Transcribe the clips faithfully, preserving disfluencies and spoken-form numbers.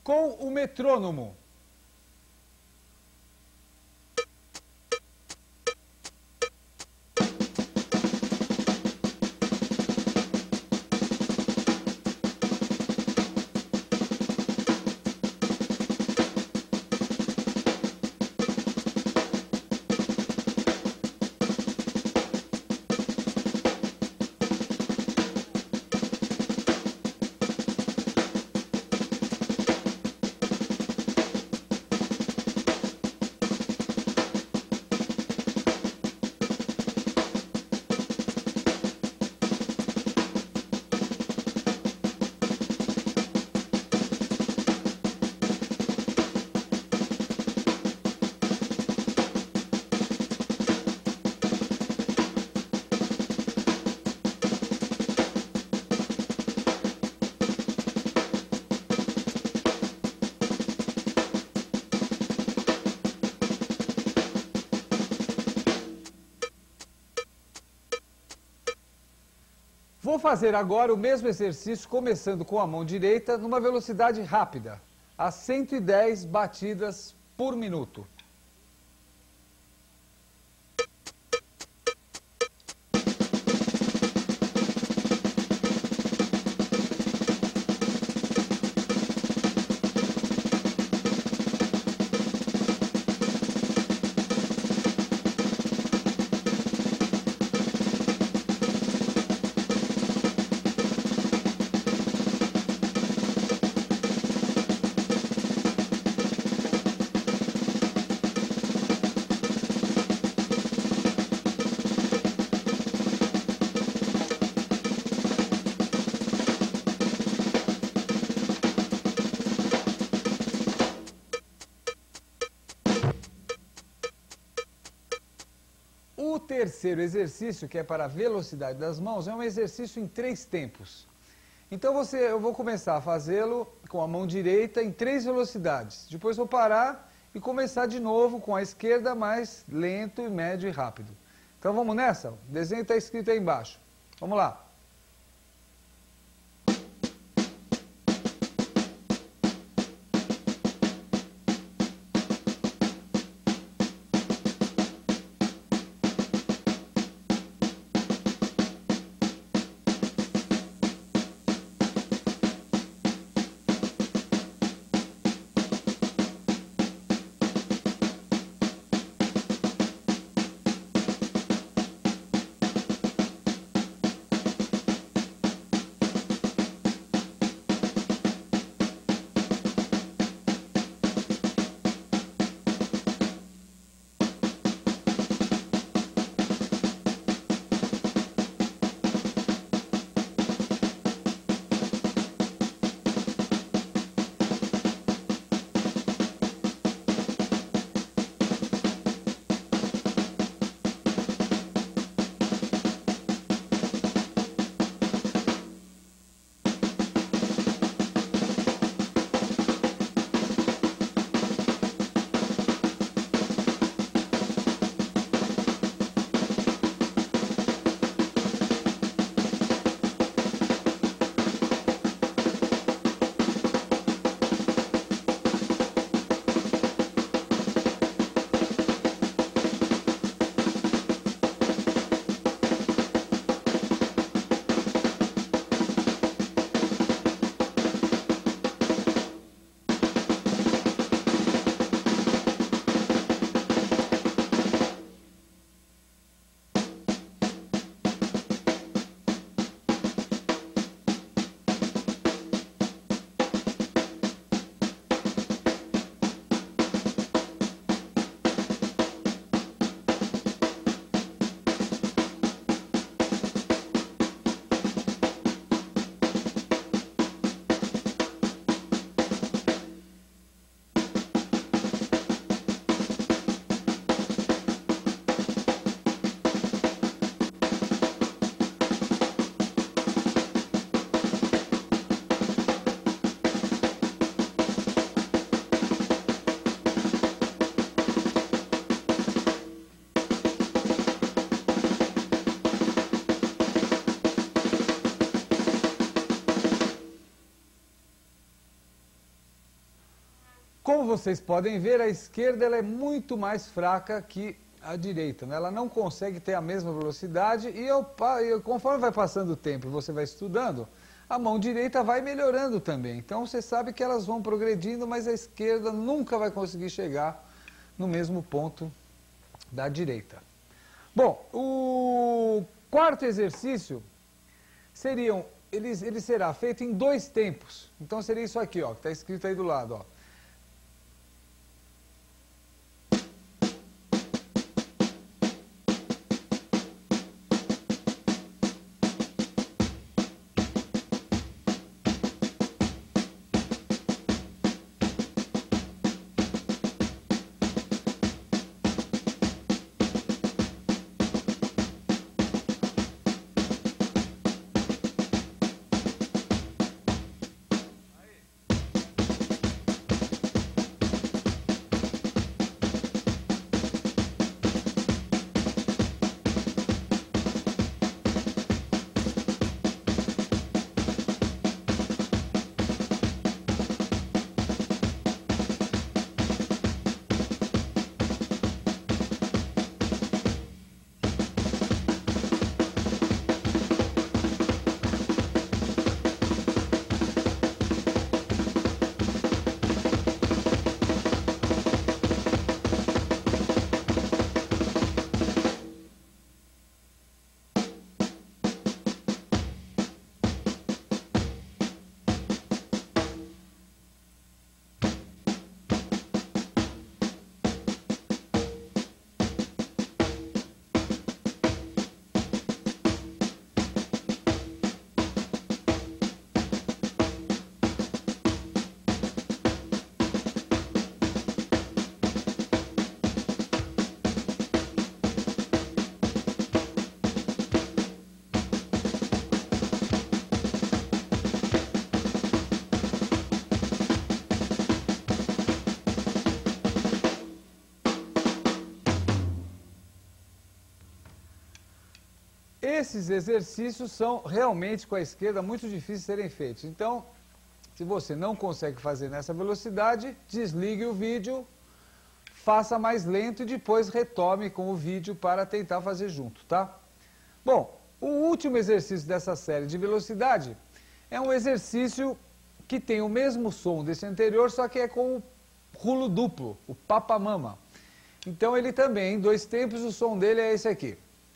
com o metrônomo. Vou fazer agora o mesmo exercício, começando com a mão direita, numa velocidade rápida, a cento e dez batidas por minuto. O terceiro exercício, que é para a velocidade das mãos, é um exercício em três tempos. Então você, eu vou começar a fazê-lo com a mão direita em três velocidades. Depois vou parar e começar de novo com a esquerda mais lento, médio e rápido. Então vamos nessa? O desenho está escrito aí embaixo. Vamos lá. Como vocês podem ver, a esquerda ela é muito mais fraca que a direita, né? Ela não consegue ter a mesma velocidade e eu, conforme vai passando o tempo e você vai estudando, a mão direita vai melhorando também. Então você sabe que elas vão progredindo, mas a esquerda nunca vai conseguir chegar no mesmo ponto da direita. Bom, o quarto exercício seriam, ele, ele será feito em dois tempos. Então seria isso aqui, ó, que está escrito aí do lado, ó. Esses exercícios são realmente com a esquerda muito difíceis de serem feitos. Então, se você não consegue fazer nessa velocidade, desligue o vídeo, faça mais lento e depois retome com o vídeo para tentar fazer junto, tá? Bom, o último exercício dessa série de velocidade é um exercício que tem o mesmo som desse anterior, só que é com o rulo duplo, o papamama. Então ele também, em dois tempos, o som dele é esse aqui.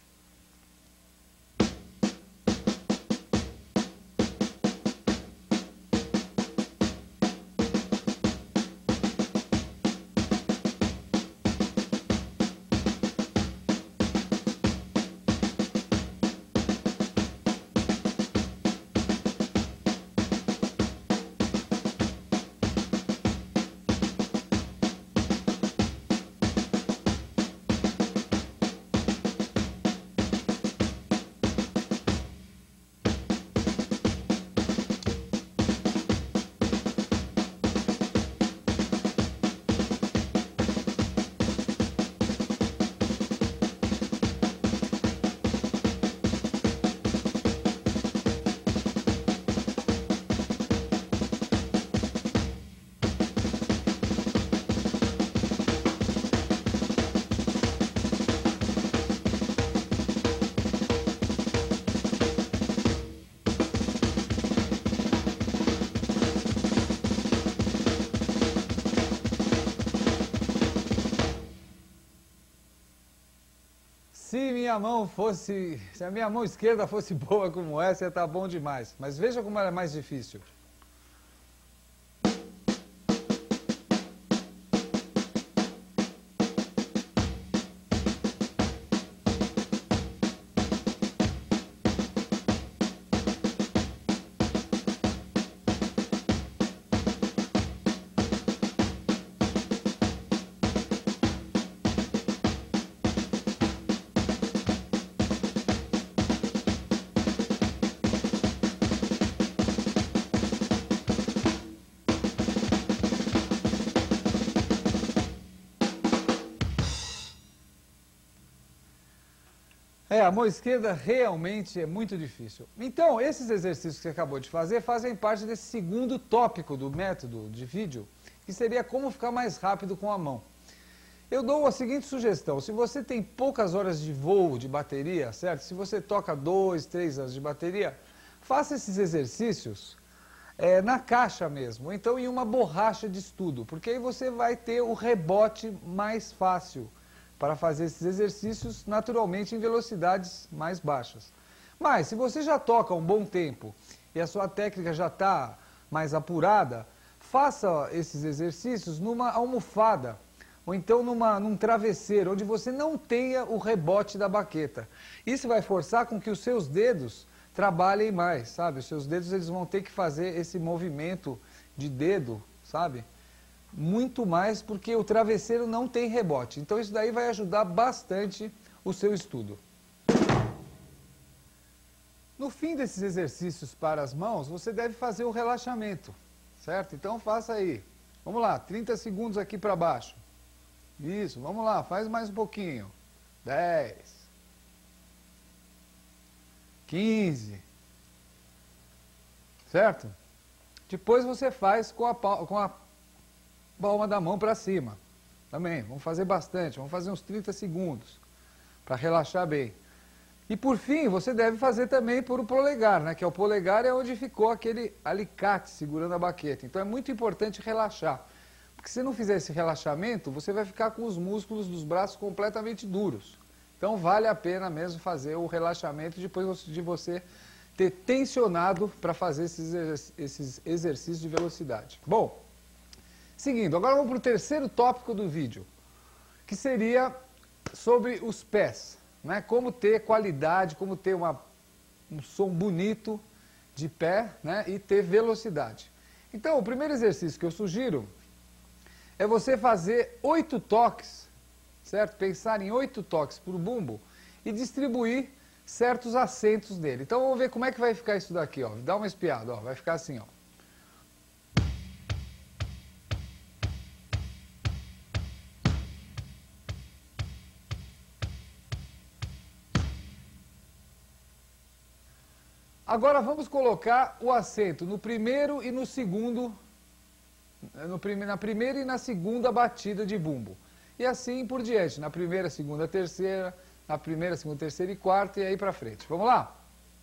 Se minha mão fosse, se a minha mão esquerda fosse boa como essa, ia estar bom demais. Mas veja como ela é mais difícil. É, a mão esquerda realmente é muito difícil. Então, esses exercícios que você acabou de fazer fazem parte desse segundo tópico do método de vídeo, que seria como ficar mais rápido com a mão. Eu dou a seguinte sugestão: se você tem poucas horas de voo de bateria, certo? Se você toca dois, três anos de bateria, faça esses exercícios é, na caixa mesmo, ou então em uma borracha de estudo, porque aí você vai ter o rebote mais fácil para fazer esses exercícios, naturalmente em velocidades mais baixas. Mas se você já toca um bom tempo e a sua técnica já está mais apurada, faça esses exercícios numa almofada, ou então numa, num travesseiro, onde você não tenha o rebote da baqueta. Isso vai forçar com que os seus dedos trabalhem mais, sabe? Os seus dedos eles vão ter que fazer esse movimento de dedo, sabe? Muito mais, porque o travesseiro não tem rebote. Então isso daí vai ajudar bastante o seu estudo. No fim desses exercícios para as mãos, você deve fazer o relaxamento, certo? Então faça aí. Vamos lá, trinta segundos aqui para baixo. Isso, vamos lá, faz mais um pouquinho. dez. quinze. Certo? Depois você faz com a, com a palma da mão para cima. Também, vamos fazer bastante, vamos fazer uns trinta segundos para relaxar bem. E por fim, você deve fazer também por o polegar, né? Que é o polegar é onde ficou aquele alicate segurando a baqueta. Então é muito importante relaxar. Porque se não fizer esse relaxamento, você vai ficar com os músculos dos braços completamente duros. Então vale a pena mesmo fazer o relaxamento depois de você ter tensionado para fazer esses, esses exercícios de velocidade. Bom, seguindo, agora vamos para o terceiro tópico do vídeo, que seria sobre os pés. Né? Como ter qualidade, como ter uma, um som bonito de pé, né? E ter velocidade. Então, o primeiro exercício que eu sugiro é você fazer oito toques, certo? Pensar em oito toques por bumbo e distribuir certos acentos nele. Então vamos ver como é que vai ficar isso daqui, ó. Dá uma espiada, ó. Vai ficar assim, ó. Agora vamos colocar o acento no primeiro e no segundo, no prime, na primeira e na segunda batida de bumbo. E assim por diante, na primeira, segunda, terceira, na primeira, segunda, terceira e quarta e aí pra frente. Vamos lá?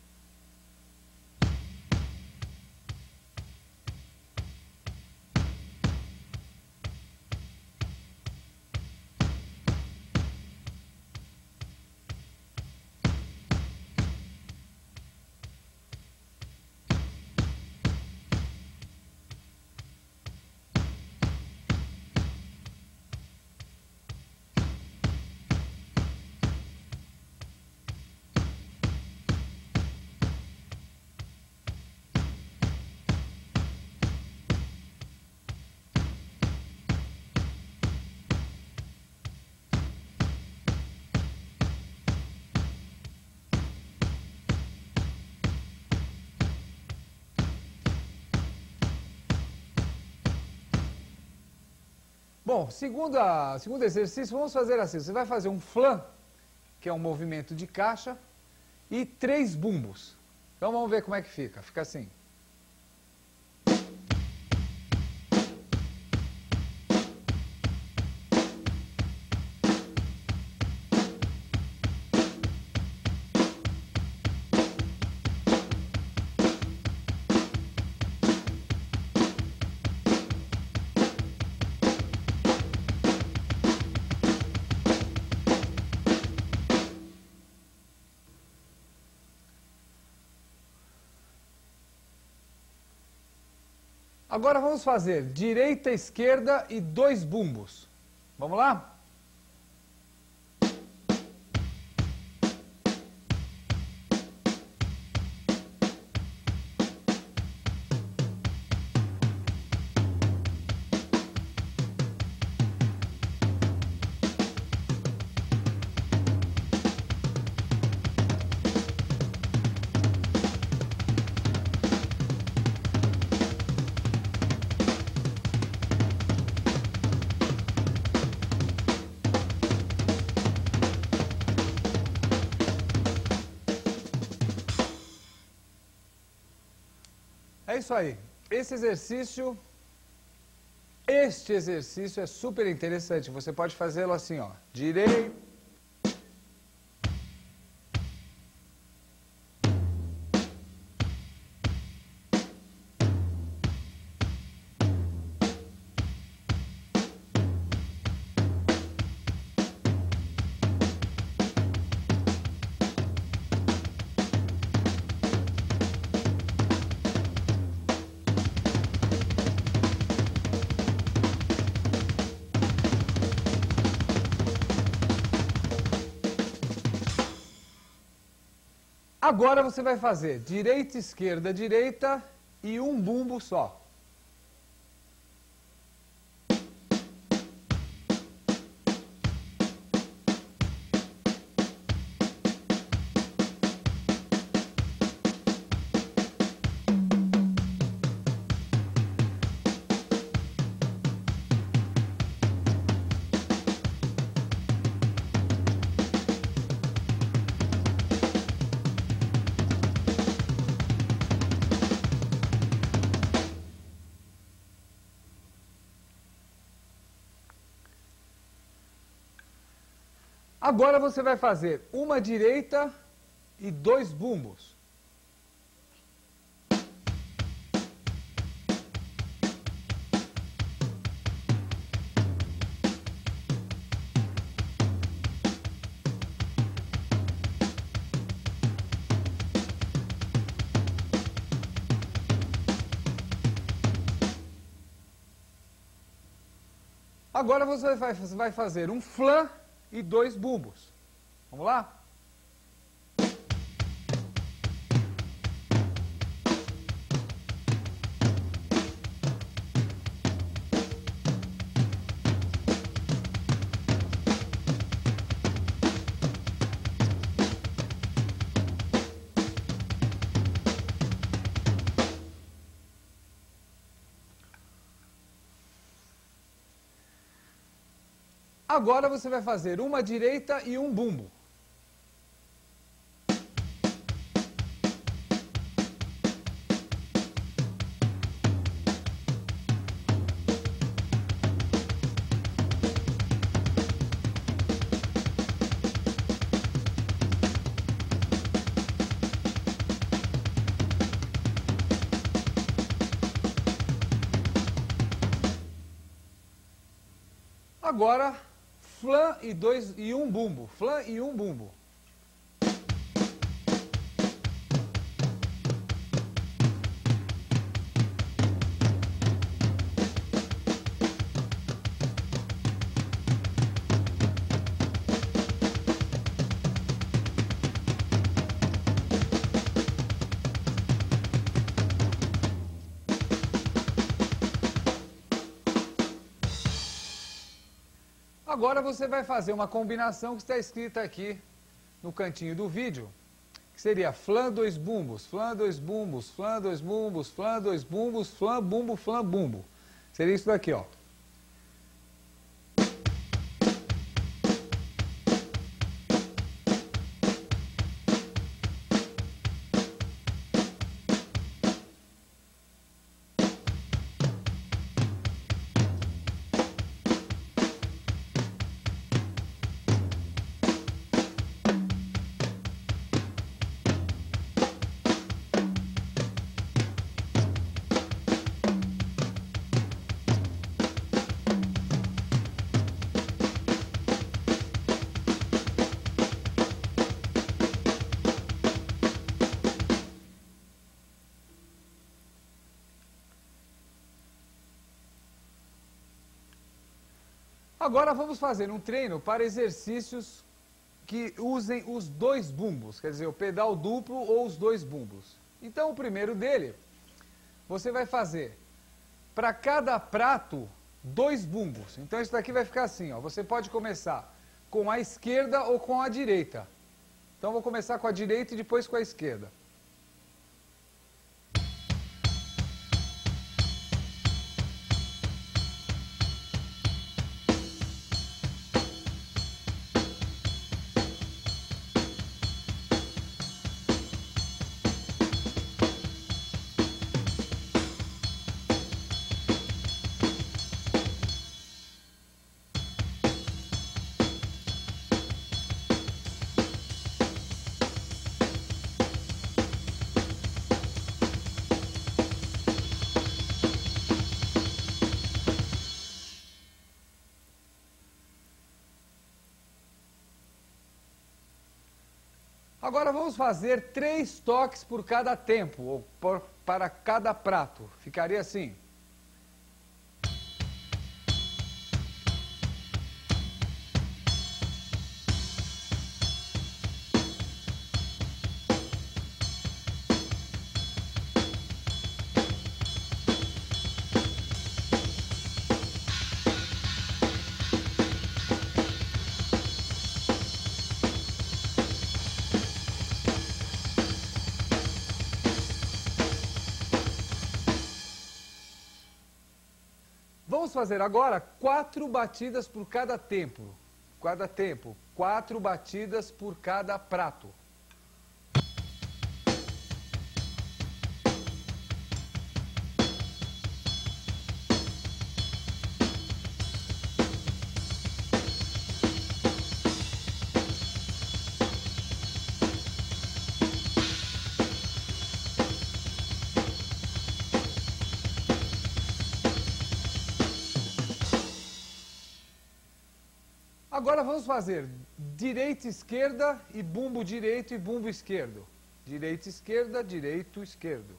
Bom, segundo, a, segundo exercício, vamos fazer assim. Você vai fazer um flan, que é um movimento de caixa, e três bumbos. Então vamos ver como é que fica. Fica assim. Agora vamos fazer direita, esquerda e dois bumbos. Vamos lá? É isso aí. Esse exercício Este exercício é super interessante. Você pode fazê-lo assim, ó. Direita. Agora você vai fazer direita, esquerda, direita e um bumbo só. Agora você vai fazer uma direita e dois bumbos. Agora você vai, você vai fazer um flan e dois bumbos. Vamos lá? Agora você vai fazer uma direita e um bumbo. Agora, flan e, dois, e um bumbo. Flan e um bumbo. Agora você vai fazer uma combinação que está escrita aqui no cantinho do vídeo, que seria flan dois bumbos, flan dois bumbos, flan dois bumbos, flan dois bumbos, flan bumbo, flan bumbo. Seria isso daqui, ó. Agora vamos fazer um treino para exercícios que usem os dois bumbos, quer dizer, o pedal duplo ou os dois bumbos. Então o primeiro dele, você vai fazer para cada prato dois bumbos. Então isso daqui vai ficar assim, ó. Você pode começar com a esquerda ou com a direita. Então vou começar com a direita e depois com a esquerda. Agora vamos fazer três toques por cada tempo, ou por, para cada prato. Ficaria assim. Vamos fazer agora quatro batidas por cada tempo. Cada tempo. Quatro batidas por cada prato. Agora vamos fazer direita, esquerda e bumbo direito e bumbo esquerdo. Direita, esquerda, direito, esquerdo.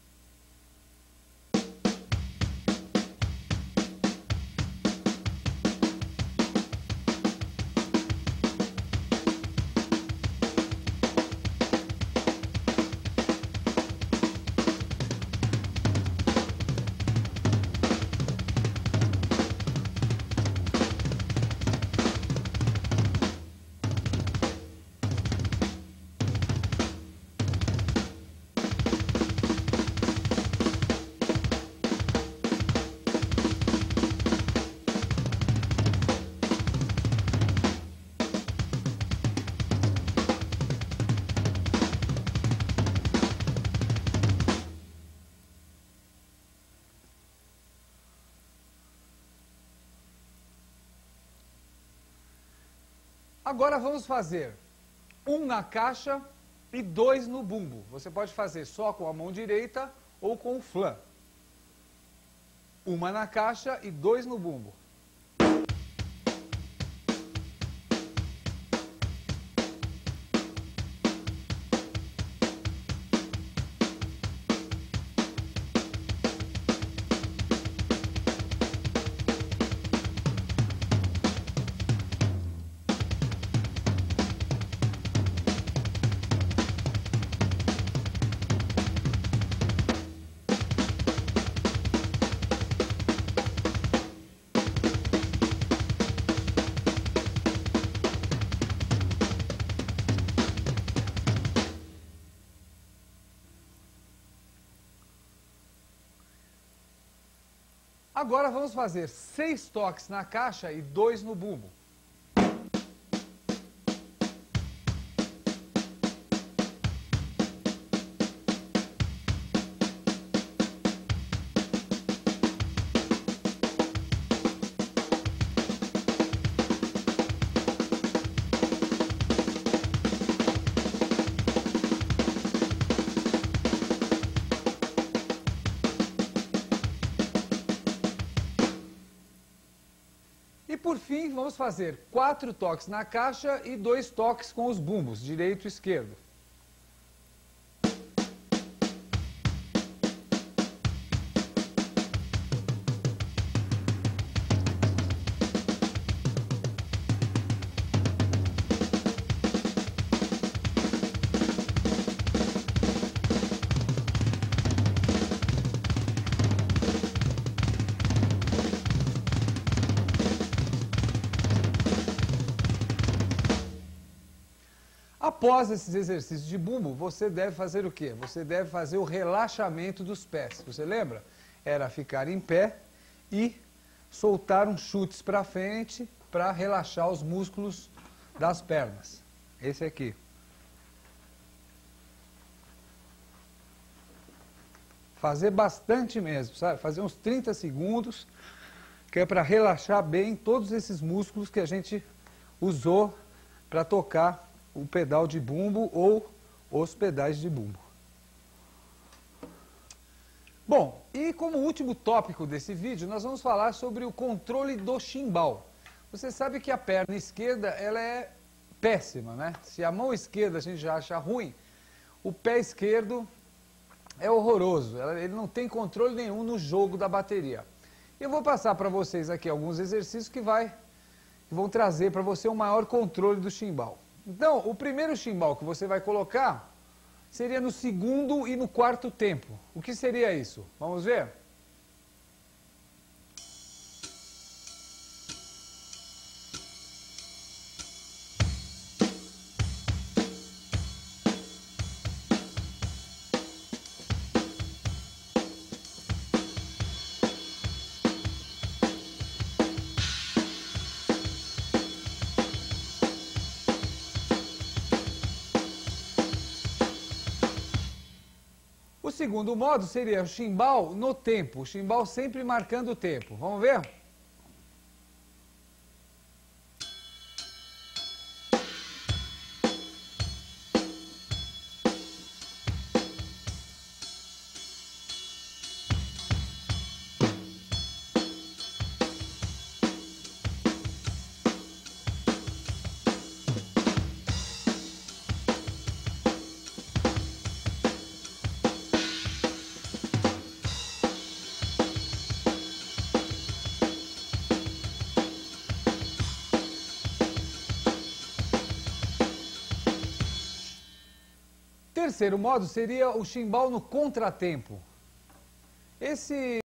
Agora vamos fazer um na caixa e dois no bumbo. Você pode fazer só com a mão direita ou com o flan. Uma na caixa e dois no bumbo. Agora vamos fazer seis toques na caixa e dois no bumbo. E por fim, vamos fazer quatro toques na caixa e dois toques com os bumbos, direito e esquerdo. Após esses exercícios de bumbo, você deve fazer o quê? Você deve fazer o relaxamento dos pés. Você lembra? Era ficar em pé e soltar uns chutes para frente para relaxar os músculos das pernas. Esse aqui. Fazer bastante mesmo, sabe? Fazer uns trinta segundos, que é para relaxar bem todos esses músculos que a gente usou para tocar o pedal de bumbo ou os pedais de bumbo. Bom, e como último tópico desse vídeo, nós vamos falar sobre o controle do chimbal. Você sabe que a perna esquerda ela é péssima, né? Se a mão esquerda a gente já acha ruim, o pé esquerdo é horroroso, ele não tem controle nenhum no jogo da bateria. Eu vou passar para vocês aqui alguns exercícios que, vai, que vão trazer para você um maior controle do chimbal. Então, o primeiro chimbal que você vai colocar seria no segundo e no quarto tempo. O que seria isso? Vamos ver? O segundo modo seria o chimbal no tempo, o chimbal sempre marcando o tempo. Vamos ver? Terceiro modo seria o chimbal no contratempo. Esse